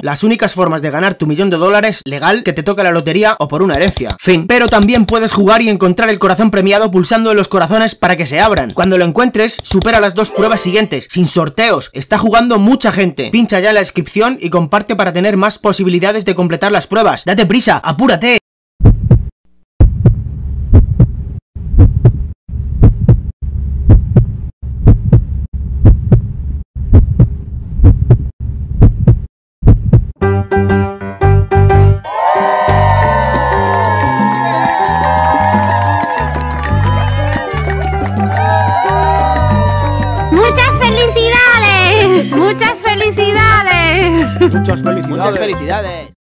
Las únicas formas de ganar tu $1.000.000 legal, que te toque la lotería o por una herencia. Fin. Pero también puedes jugar y encontrar el corazón premiado pulsando en los corazones para que se abran. Cuando lo encuentres, supera las 2 pruebas siguientes, sin sorteos. Está jugando mucha gente. Pincha ya en la descripción y comparte para tener más posibilidades de completar las pruebas. ¡Date prisa! ¡Apúrate! ¡Muchas felicidades! ¡Muchas felicidades! Muchas felicidades.